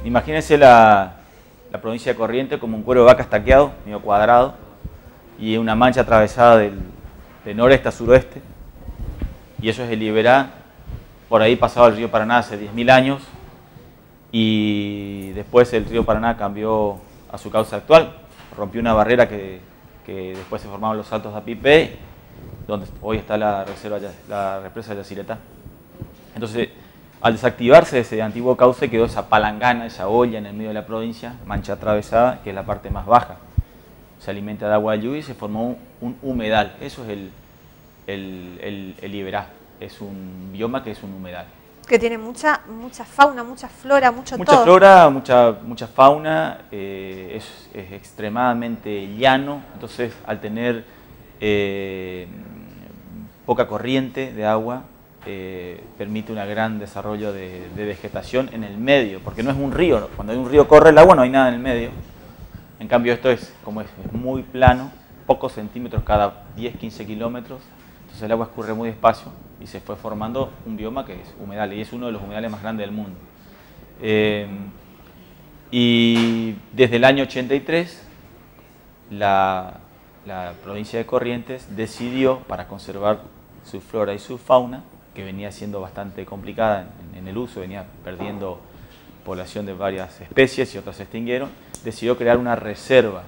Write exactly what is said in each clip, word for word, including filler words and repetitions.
imagínense la, la provincia de Corrientes como un cuero de vaca estaqueado, medio cuadrado, y una mancha atravesada del, de noreste a suroeste, y eso es el Liberá. Por ahí pasaba el río Paraná hace diez mil años, y después el río Paraná cambió a su causa actual, rompió una barrera que, que después se formaban los saltos de Apipé, donde hoy está la, reserva, la represa de Yacyretá. Entonces, al desactivarse ese antiguo cauce, quedó esa palangana, esa olla en el medio de la provincia, mancha atravesada, que es la parte más baja. Se alimenta de agua de lluvia y se formó un, un humedal. Eso es el, el, el, el Liberá. Es un bioma que es un humedal. Que tiene mucha, mucha fauna, mucha flora, mucho mucha todo. Mucha flora, mucha, mucha fauna, eh, es, es extremadamente llano, entonces al tener eh, poca corriente de agua, eh, permite un gran desarrollo de, de vegetación en el medio, porque no es un río, cuando hay un río corre el agua, no hay nada en el medio. En cambio esto es como es, es muy plano, pocos centímetros cada diez a quince kilómetros, entonces el agua escurre muy despacio y se fue formando un bioma que es humedal, y es uno de los humedales más grandes del mundo. Eh, y desde el año ochenta y tres, la, la provincia de Corrientes decidió, para conservar su flora y su fauna, que venía siendo bastante complicada en, en el uso, venía perdiendo población de varias especies y otras se extinguieron, decidió crear una reserva.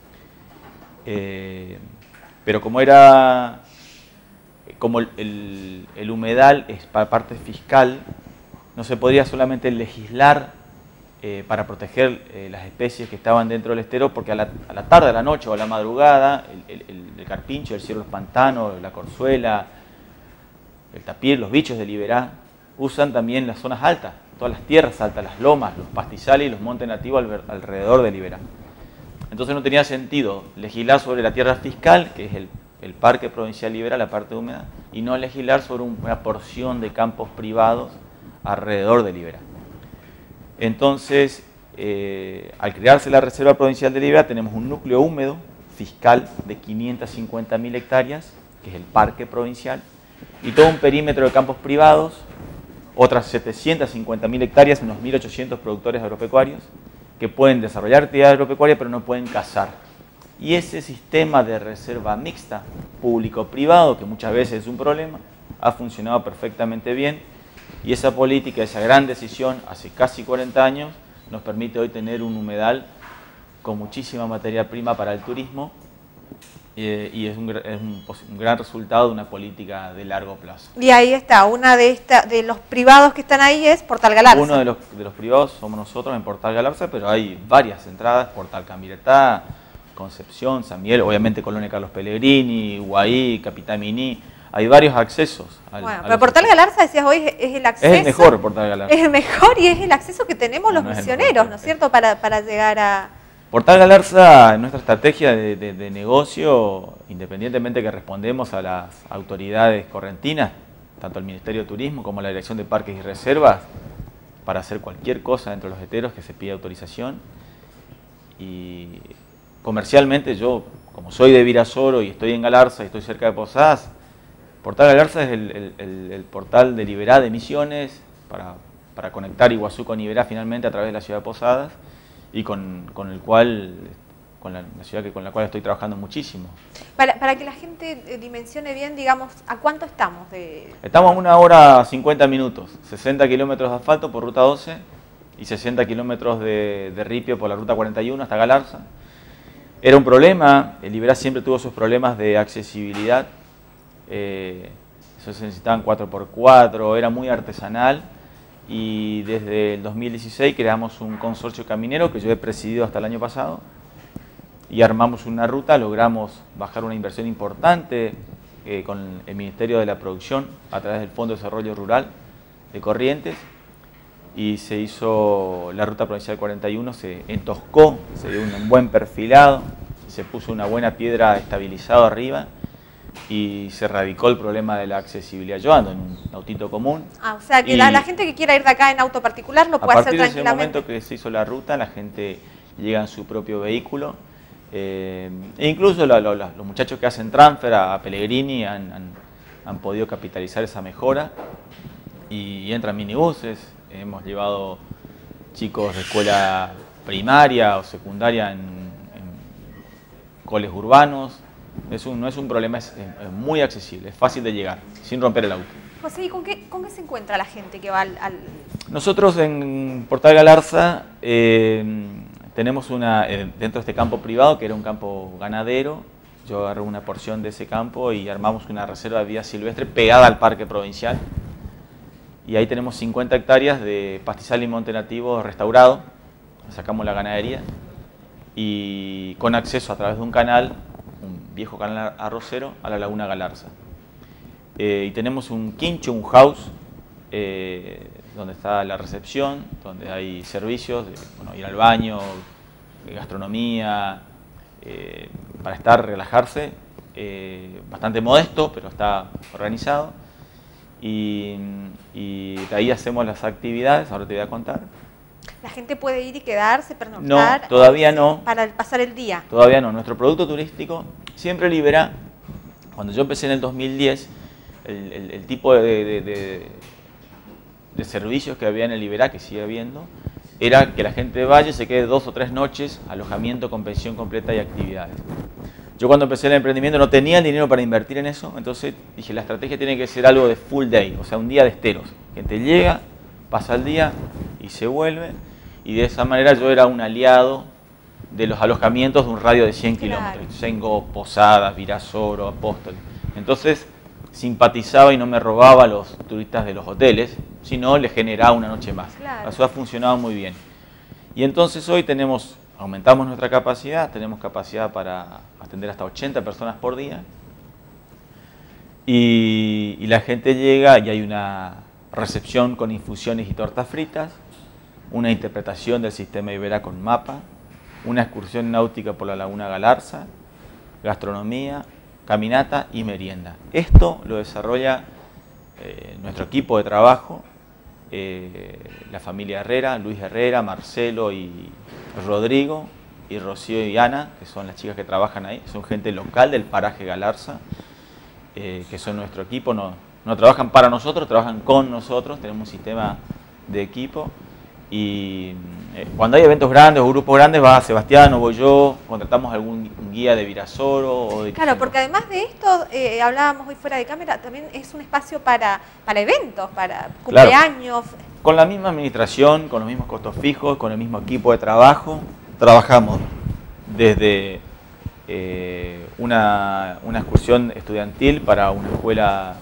Eh, pero como era... Como el, el, el humedal es para parte fiscal, no se podía solamente legislar eh, para proteger eh, las especies que estaban dentro del estero, porque a la, a la tarde, a la noche o a la madrugada, el, el, el carpincho, el ciervo de los pantanos, la corzuela, el tapir, los bichos de Liberá, usan también las zonas altas, todas las tierras altas, las lomas, los pastizales y los montes nativos al, alrededor de Liberá. Entonces no tenía sentido legislar sobre la tierra fiscal, que es el el Parque Provincial Liberá, la parte húmeda, y no legislar sobre una porción de campos privados alrededor de Liberá. Entonces, eh, al crearse la Reserva Provincial de Liberá, tenemos un núcleo húmedo fiscal de quinientas cincuenta mil hectáreas, que es el Parque Provincial, y todo un perímetro de campos privados, otras setecientas cincuenta mil hectáreas, unos mil ochocientos productores agropecuarios, que pueden desarrollar actividad agropecuaria, pero no pueden cazar. Y ese sistema de reserva mixta, público-privado, que muchas veces es un problema, ha funcionado perfectamente bien. Y esa política, esa gran decisión, hace casi cuarenta años, nos permite hoy tener un humedal con muchísima materia prima para el turismo. Eh, y es, un, es un, un gran resultado de una política de largo plazo. Y ahí está, una de, esta, de los privados que están ahí es Portal Galarza. Uno de los, de los privados somos nosotros en Portal Galarza, pero hay varias entradas, Portal Cambiretá, Concepción, San Miguel, obviamente Colonia Carlos Pellegrini, Guaí, Capitán Miní, hay varios accesos. Al, bueno, pero Portal Galarza, decías hoy, es el acceso. Es el mejor Portal Galarza. Es el mejor y es el acceso que tenemos no, los no misioneros, ¿no es cierto?, para, para llegar a... Portal Galarza, nuestra estrategia de, de, de negocio, independientemente que respondemos a las autoridades correntinas, tanto el Ministerio de Turismo como la Dirección de Parques y Reservas, para hacer cualquier cosa dentro de los esteros que se pida autorización. Y comercialmente yo, como soy de Virasoro y estoy en Galarza y estoy cerca de Posadas, Portal Galarza es el, el, el, el portal de Liberá de Misiones para, para conectar Iguazú con Liberá finalmente a través de la ciudad de Posadas, y con, con el cual, con la, la ciudad que, con la cual estoy trabajando muchísimo. Para, para que la gente dimensione bien, digamos, ¿a cuánto estamos? De... Estamos a una hora cincuenta minutos, sesenta kilómetros de asfalto por ruta doce y sesenta kilómetros de, de ripio por la ruta cuarenta y uno hasta Galarza. Era un problema, el Liberá siempre tuvo sus problemas de accesibilidad, eh, eso se necesitaban cuatro por cuatro, era muy artesanal. Y desde el dos mil dieciséis creamos un consorcio caminero que yo he presidido hasta el año pasado y armamos una ruta, logramos bajar una inversión importante eh, con el Ministerio de la Producción a través del Fondo de Desarrollo Rural de Corrientes, y se hizo la ruta provincial cuarenta y uno, se entoscó, se dio un buen perfilado, se puso una buena piedra estabilizada arriba y se radicó el problema de la accesibilidad. Yo ando en un autito común. Ah, o sea, que la, la gente que quiera ir de acá en auto particular lo puede hacer tranquilamente. A partir de ese momento que se hizo la ruta, la gente llega en su propio vehículo. Eh, e incluso la, la, los muchachos que hacen transfer a, a Pellegrini han, han, han podido capitalizar esa mejora. Y, y entran minibuses. Hemos llevado chicos de escuela primaria o secundaria en, en coles urbanos. Es un, no es un problema, es, es muy accesible, es fácil de llegar, sin romper el auto. José, ¿y con qué, con qué se encuentra la gente que va al...? al... Nosotros en Portal Galarza eh, tenemos una, eh, dentro de este campo privado, que era un campo ganadero, yo agarré una porción de ese campo y armamos una reserva de vida silvestre pegada al parque provincial. Y ahí tenemos cincuenta hectáreas de pastizal y monte nativo restaurado, sacamos la ganadería y con acceso a través de un canal, un viejo canal arrocero, a la laguna Galarza. Eh, y tenemos un quincho, un house, eh, donde está la recepción, donde hay servicios, de, bueno, ir al baño, gastronomía, eh, para estar, relajarse, eh, bastante modesto, pero está organizado. Y, y de ahí hacemos las actividades, ahora te voy a contar. ¿La gente puede ir y quedarse, pernoctar? No, todavía no. Para pasar el día. Todavía no. Nuestro producto turístico siempre libera, cuando yo empecé en el dos mil diez, el, el, el tipo de, de, de, de servicios que había en el Liberá, que sigue habiendo, era que la gente vaya y se quede dos o tres noches, alojamiento con pensión completa y actividades. Yo cuando empecé el emprendimiento no tenía el dinero para invertir en eso, entonces dije, la estrategia tiene que ser algo de full day, o sea, un día de esteros. Gente llega, pasa el día y se vuelve, y de esa manera yo era un aliado de los alojamientos de un radio de cien kilómetros. Tengo Posadas, Virasoro, Apóstol. Entonces simpatizaba y no me robaba a los turistas de los hoteles, sino les generaba una noche más. Claro. Eso ha funcionado muy bien. Y entonces hoy tenemos, aumentamos nuestra capacidad, tenemos capacidad para atender hasta ochenta personas por día. Y, y la gente llega y hay una recepción con infusiones y tortas fritas, una interpretación del sistema Iberá con mapa, una excursión náutica por la laguna Galarza, gastronomía, caminata y merienda. Esto lo desarrolla eh, nuestro equipo de trabajo, eh, la familia Herrera, Luis Herrera, Marcelo y Rodrigo, y Rocío y Ana, que son las chicas que trabajan ahí, son gente local del paraje Galarza, eh, que son nuestro equipo, no, no trabajan para nosotros, trabajan con nosotros, tenemos un sistema de equipo. Y eh, cuando hay eventos grandes o grupos grandes va Sebastián o voy yo, contratamos algún guía de Virasoro. O de claro, porque además de esto, eh, hablábamos hoy fuera de cámara, también es un espacio para, para eventos, para cumpleaños. Claro. Con la misma administración, con los mismos costos fijos, con el mismo equipo de trabajo, trabajamos desde eh, una, una excursión estudiantil para una escuela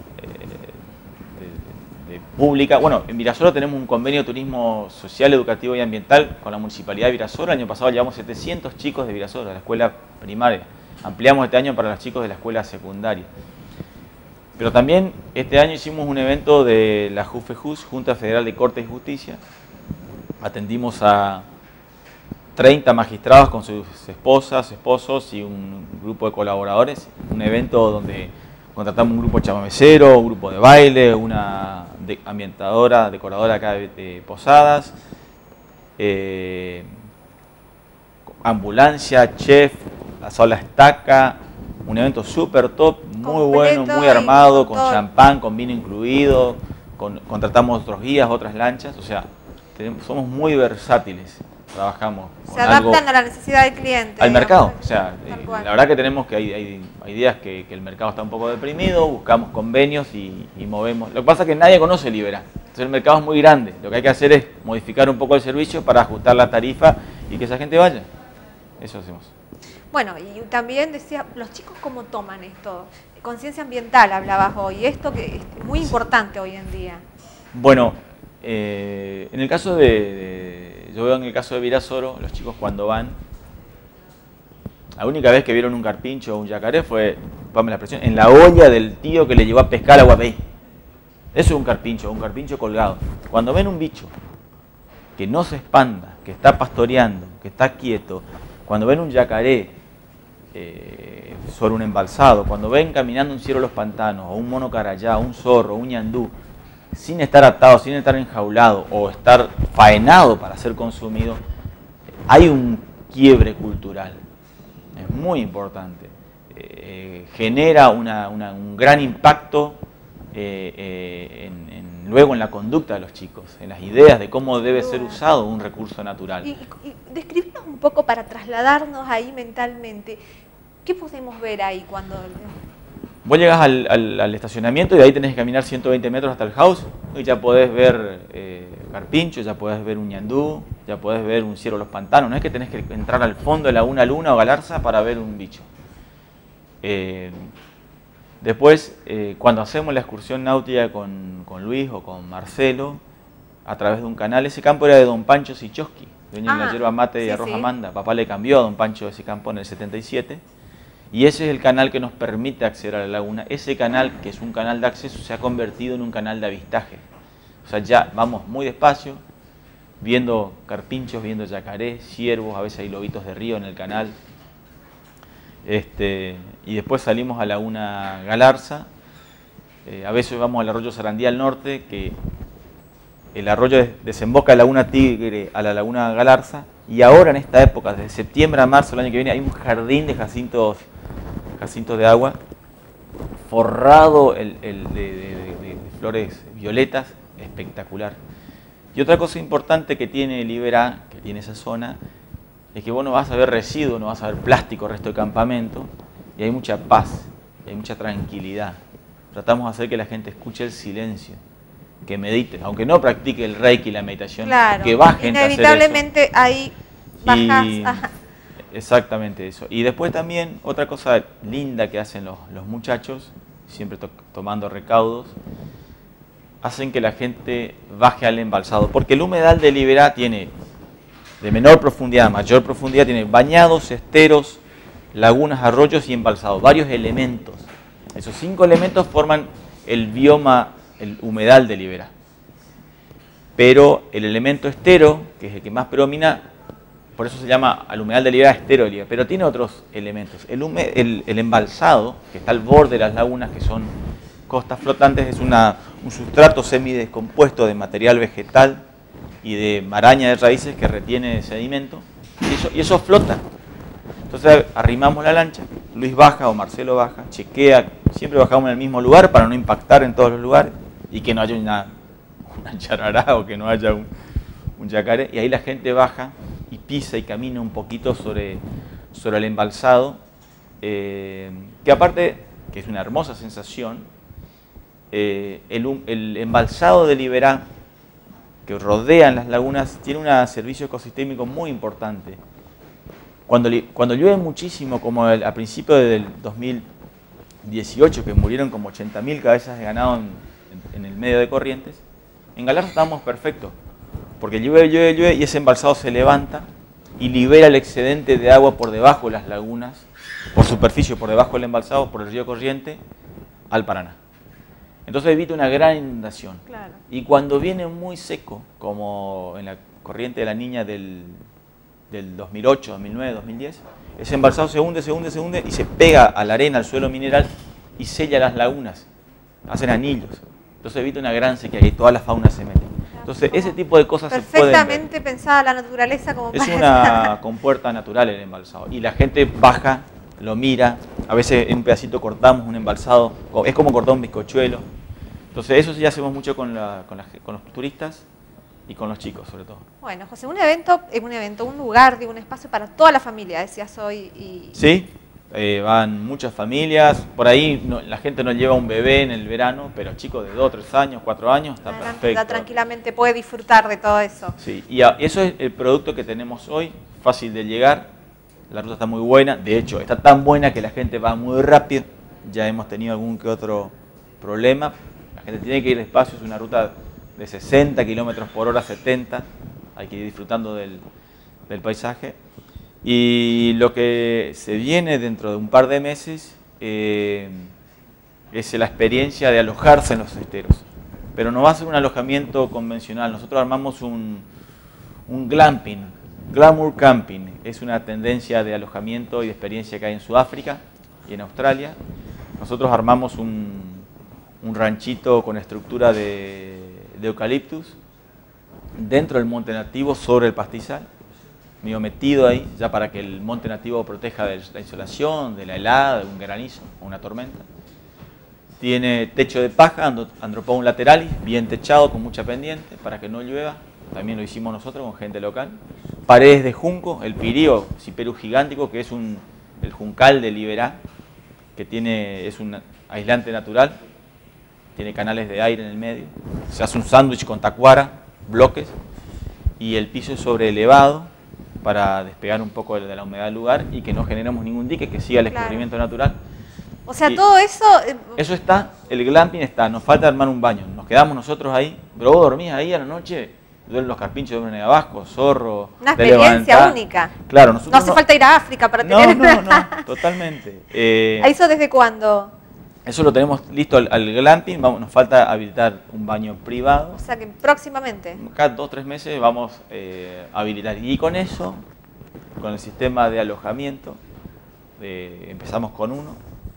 pública. Bueno, en Virasoro tenemos un convenio de turismo social, educativo y ambiental con la Municipalidad de Virasoro. El año pasado llevamos setecientos chicos de Virasoro, de la escuela primaria. Ampliamos este año para los chicos de la escuela secundaria. Pero también este año hicimos un evento de la JUFEJUS, Junta Federal de Corte y Justicia. Atendimos a treinta magistrados con sus esposas, esposos y un grupo de colaboradores. Un evento donde contratamos un grupo chamamecero, un grupo de baile, una de ambientadora, decoradora acá de, de Posadas, eh, ambulancia, chef, la sala estaca, un evento súper top, muy bueno, muy armado, con champán, con vino incluido, con, contratamos otros guías, otras lanchas, o sea, tenemos, somos muy versátiles. Trabajamos con se adaptan algo a la necesidad del cliente. Al digamos. mercado, o sea, eh, la verdad que tenemos que hay, hay, hay días que, que el mercado está un poco deprimido, buscamos convenios y, y movemos. Lo que pasa es que nadie conoce el Iberá, entonces el mercado es muy grande. Lo que hay que hacer es modificar un poco el servicio para ajustar la tarifa y que esa gente vaya. Eso hacemos. Bueno, y también decía, los chicos cómo toman esto. Conciencia ambiental hablabas hoy, esto que es muy importante hoy en día. Bueno, eh, en el caso de, de, yo veo en el caso de Virasoro, los chicos cuando van, la única vez que vieron un carpincho o un yacaré fue, ponme la expresión, en la olla del tío que le llevó a pescar a Guapey. Eso es un carpincho, un carpincho colgado. Cuando ven un bicho que no se espanta, que está pastoreando, que está quieto, cuando ven un yacaré eh, sobre un embalsado, cuando ven caminando un ciervo de los pantanos, o un mono carayá, un zorro, un ñandú, sin estar atado, sin estar enjaulado o estar faenado para ser consumido, hay un quiebre cultural. Es muy importante. Eh, genera una, una, un gran impacto eh, eh, en, en luego en la conducta de los chicos, en las ideas de cómo debe ser duda. usado un recurso natural. Y, y, y describirnos un poco para trasladarnos ahí mentalmente. ¿Qué podemos ver ahí cuando...? Vos llegás al, al, al estacionamiento y de ahí tenés que caminar ciento veinte metros hasta el house y ya podés ver eh, carpincho, ya podés ver un ñandú, ya podés ver un ciervo de los pantanos. No es que tenés que entrar al fondo de Laguna Luna o Galarza para ver un bicho. Eh, después, eh, cuando hacemos la excursión náutica con, con Luis o con Marcelo, a través de un canal, ese campo era de don Pancho Sichowski, dueño Ah, de la yerba mate y sí, arroz sí. Amanda. Papá le cambió a don Pancho ese campo en el setenta y siete. Y ese es el canal que nos permite acceder a la laguna. Ese canal, que es un canal de acceso, se ha convertido en un canal de avistaje. O sea, ya vamos muy despacio, viendo carpinchos, viendo yacarés, ciervos, a veces hay lobitos de río en el canal. Este, y después salimos a Laguna Galarza. Eh, a veces vamos al arroyo Sarandí al norte, que el arroyo desemboca de Laguna Tigre a la Laguna Galarza. Y ahora en esta época, desde septiembre a marzo del año que viene, hay un jardín de jacintos, jacintos de agua, forrado el, el de, de, de, de flores violetas, espectacular. Y otra cosa importante que tiene Liberá, que tiene esa zona, es que vos no vas a ver residuos, no vas a ver plástico, resto de campamento, y hay mucha paz, y hay mucha tranquilidad. Tratamos de hacer que la gente escuche el silencio, que medite, aunque no practique el reiki y la meditación, Claro, que va gente a hacer eso. inevitablemente ahí bajas. Y, Ajá. exactamente eso. Y después también otra cosa linda que hacen los, los muchachos, siempre to tomando recaudos, hacen que la gente baje al embalsado, porque el humedal de Liberá tiene de menor profundidad a mayor profundidad, tiene bañados, esteros, lagunas, arroyos y embalsados, varios elementos. Esos cinco elementos forman el bioma, el humedal de Liberá. Pero el elemento estero, que es el que más predomina, por eso se llama al humedal de Liberá estero de Liberá, pero tiene otros elementos. El, hume, el, el embalsado, que está al borde de las lagunas, que son costas flotantes, es una, un sustrato semidescompuesto de material vegetal y de maraña de raíces que retiene sedimento, y eso, y eso flota. Entonces arrimamos la lancha, Luis baja o Marcelo baja, chequea, siempre bajamos en el mismo lugar para no impactar en todos los lugares y que no haya una, una charará o que no haya un, un yacaré, y ahí la gente baja y pisa y camina un poquito sobre, sobre el embalsado, eh, que aparte, que es una hermosa sensación, eh, el, el embalsado de Liberá, que rodean las lagunas, tiene un servicio ecosistémico muy importante. Cuando, cuando llueve muchísimo, como el, a principios del dos mil dieciocho, que murieron como ochenta mil cabezas de ganado en, en, en el medio de Corrientes, en Galarza estábamos perfectos, porque llueve, llueve, llueve y ese embalsado se levanta y libera el excedente de agua por debajo de las lagunas, por superficie, por debajo del embalsado, por el río Corriente, al Paraná. Entonces evita una gran inundación. Claro. Y cuando viene muy seco, como en la corriente de la Niña del, del dos mil ocho, dos mil nueve, dos mil diez, ese embalsado se hunde, se hunde, se hunde y se pega a la arena, al suelo mineral y sella las lagunas, hacen anillos. Entonces evita una gran sequía y toda la fauna se mete. Entonces ese tipo de cosas se pueden ver. Perfectamente pensada la naturaleza como Es para... una compuerta natural el embalsado y la gente baja, lo mira, a veces en un pedacito cortamos un embalsado, es como cortar un bizcochuelo. Entonces eso sí hacemos mucho con, la, con, la, con los turistas y con los chicos sobre todo. Bueno, José, un evento, un evento, un lugar, digo, un espacio para toda la familia, decías hoy. Y... Sí, eh, van muchas familias, por ahí no, la gente no lleva un bebé en el verano, pero chicos de dos, tres años, cuatro años, está la, perfecto. la tranquilamente puede disfrutar de todo eso. Sí, y a, eso es el producto que tenemos hoy, fácil de llegar, la ruta está muy buena, de hecho está tan buena que la gente va muy rápido, ya hemos tenido algún que otro problema. La gente tiene que ir despacio, es una ruta de sesenta kilómetros por hora, setenta, hay que ir disfrutando del, del paisaje. Y lo que se viene dentro de un par de meses eh, es la experiencia de alojarse en los esteros. Pero no va a ser un alojamiento convencional, nosotros armamos un, un glamping, glamour camping, es una tendencia de alojamiento y de experiencia que hay en Sudáfrica y en Australia. Nosotros armamos un... un ranchito con estructura de, de eucaliptus dentro del monte nativo sobre el pastizal, medio metido ahí, ya para que el monte nativo proteja de la insolación, de la helada, de un granizo o una tormenta. Tiene techo de paja, Andropogon lateralis, bien techado con mucha pendiente para que no llueva. También lo hicimos nosotros con gente local. Paredes de junco, el pirío Cyperus gigantico, que es un, el juncal de Liberá, que tiene, es un aislante natural, tiene canales de aire en el medio. Se hace un sándwich con tacuara, bloques, y el piso es sobreelevado para despegar un poco de la humedad del lugar y que no generemos ningún dique, que siga el escurrimiento Claro. natural. O sea, Y todo eso... eh, eso está, el glamping está, nos falta armar un baño. Nos quedamos nosotros ahí, pero vos dormís ahí a la noche, duelen los carpinchos, duelen de abajo, zorro, Una te experiencia levantás. única. Claro, No nosotros hace falta ir a África para no, tener... no, no, totalmente. Eh, ¿Eso desde cuándo? eso lo tenemos listo al, al glamping, vamos, nos falta habilitar un baño privado. O sea, que próximamente. Cada dos o tres meses vamos eh, a habilitar. Y con eso, con el sistema de alojamiento, eh, empezamos con uno.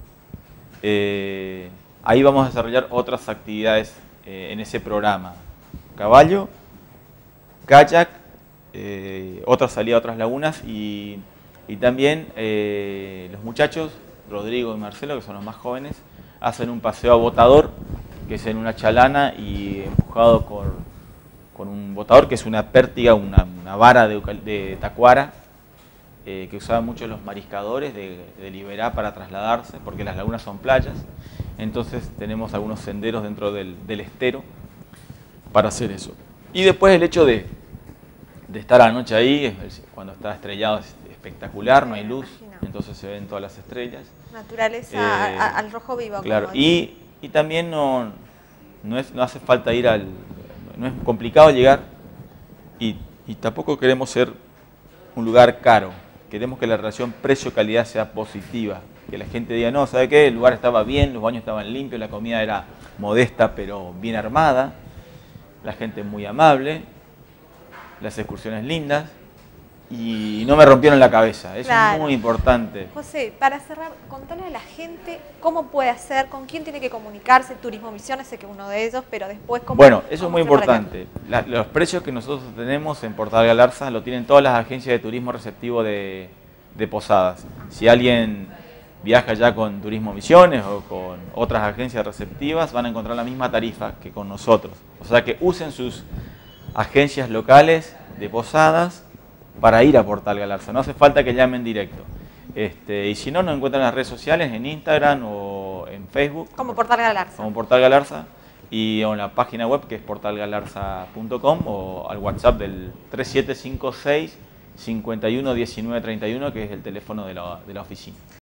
Eh, ahí vamos a desarrollar otras actividades eh, en ese programa. Caballo, kayak, eh, otra salida a otras lagunas y, y también eh, los muchachos, Rodrigo y Marcelo, que son los más jóvenes, hacen un paseo a botador, que es en una chalana y empujado por, con un botador, que es una pértiga, una, una vara de, de tacuara, eh, que usaban mucho los mariscadores de, de Liberá para trasladarse, porque las lagunas son playas. Entonces tenemos algunos senderos dentro del, del estero para hacer eso. Y después el hecho de, de estar a la noche ahí, cuando está estrellado es espectacular, no hay luz, entonces se ven todas las estrellas. Naturaleza Eh, a- a- al rojo vivo. Claro, como y, y también no, no, es, no hace falta ir al... No es complicado llegar y, y tampoco queremos ser un lugar caro. Queremos que la relación precio-calidad sea positiva. Que la gente diga, no, ¿sabe qué? El lugar estaba bien, los baños estaban limpios, la comida era modesta pero bien armada, la gente muy amable, las excursiones lindas y no me rompieron la cabeza. Eso Claro. es muy importante. José, para cerrar, contale a la gente cómo puede hacer, con quién tiene que comunicarse, Turismo Misiones, sé que uno de ellos, pero después cómo... Bueno, eso es cómo muy hacer para importante. La- los precios que nosotros tenemos en Portal Galarza lo tienen todas las agencias de turismo receptivo de, de Posadas. Si alguien viaja ya con Turismo Misiones o con otras agencias receptivas, van a encontrar la misma tarifa que con nosotros. O sea que usen sus agencias locales de Posadas para ir a Portal Galarza. No hace falta que llamen directo. Este, y si no, nos encuentran en las redes sociales, en Instagram o en Facebook. Como Portal Galarza. Como Portal Galarza. Y en la página web que es portal galarza punto com o al WhatsApp del tres siete cinco seis, cincuenta y uno diecinueve treinta y uno, que es el teléfono de la, de la oficina.